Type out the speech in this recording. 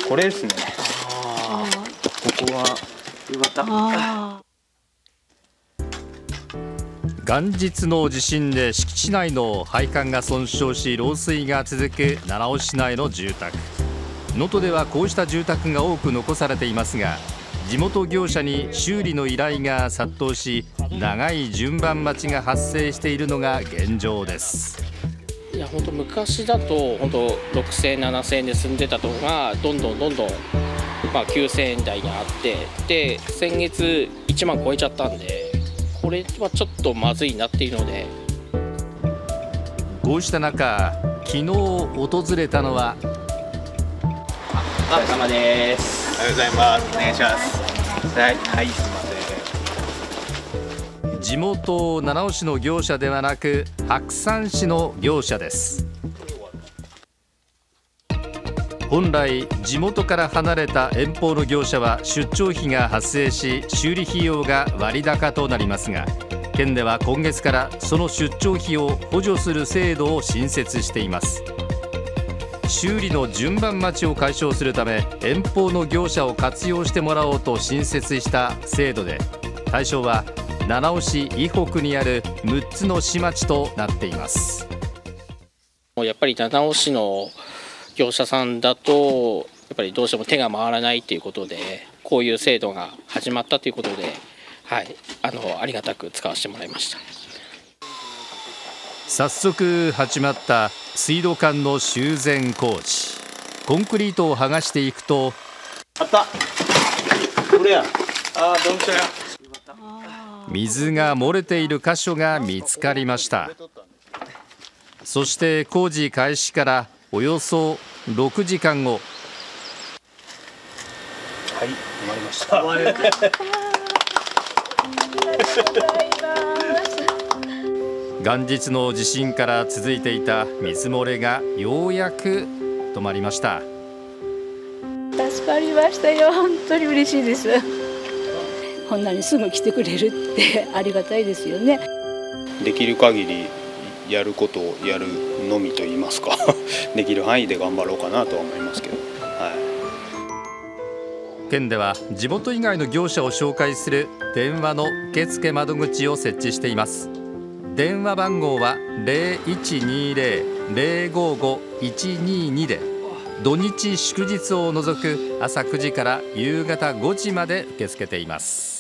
これですね。 あここはよかった。 元日の地震で敷地内の配管が損傷し漏水が続く七尾市内の住宅。能登ではこうした住宅が多く残されていますが、地元業者に修理の依頼が殺到し、長い順番待ちが発生しているのが現状です。 いや本当昔だと本当6000円7000円で住んでたとこがどんどん9000円台にあって、で先月1万超えちゃったんで、これはちょっとまずいなっていうので。 こうした中、昨日訪れたのはお疲れ様です。おはようございます。お願いします。はい、すみません。 地元七尾市の業者ではなく白山市の業者です。本来地元から離れた遠方の業者は出張費が発生し、修理費用が割高となりますが、県では今月からその出張費を補助する制度を新設しています。修理の順番待ちを解消するため、遠方の業者を活用してもらおうと新設した制度で、対象は七尾市以北にある6つの市町となっています。 やっぱり七尾市の業者さんだとやっぱりどうしても手が回らないということで、こういう制度が始まったということで、はい、ありがたく使わせてもらいました。 早速始まった水道管の修繕工事。コンクリートを剥がしていくと、 あった。これや。ドンピシャや。 水が漏れている箇所が見つかりました。そして工事開始からおよそ6時間後。 はい、終わりました。 元日の地震から続いていた水漏れがようやく止まりました。 助かりましたよ。本当に嬉しいです。こんなにすぐ来てくれるってありがたいですよね。 できる限りやることをやるのみと言いますかできる範囲で頑張ろうかなとは思いますけど、 県では地元以外の業者を紹介する電話の受付窓口を設置しています。電話番号は 0120-055-122 で、土日祝日を除く朝9時から夕方5時まで受け付けています。